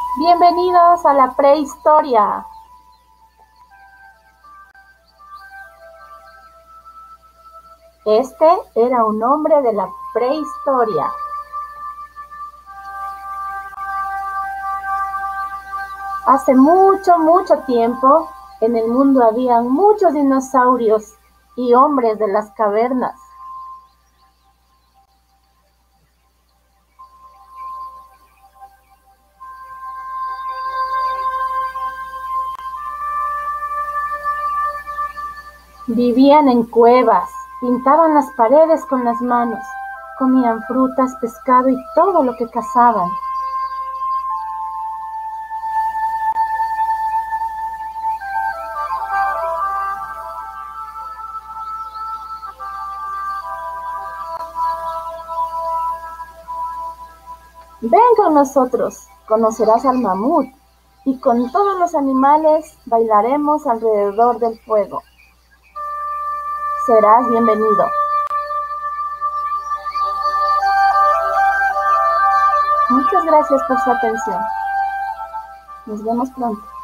Bienvenidos a la prehistoria. Este era un hombre de la prehistoria. Hace mucho, mucho tiempo, en el mundo habían muchos dinosaurios y hombres de las cavernas. Vivían en cuevas, pintaban las paredes con las manos, comían frutas, pescado y todo lo que cazaban. Ven con nosotros, conocerás al mamut y con todos los animales bailaremos alrededor del fuego. Serás bienvenido. Muchas gracias por su atención. Nos vemos pronto.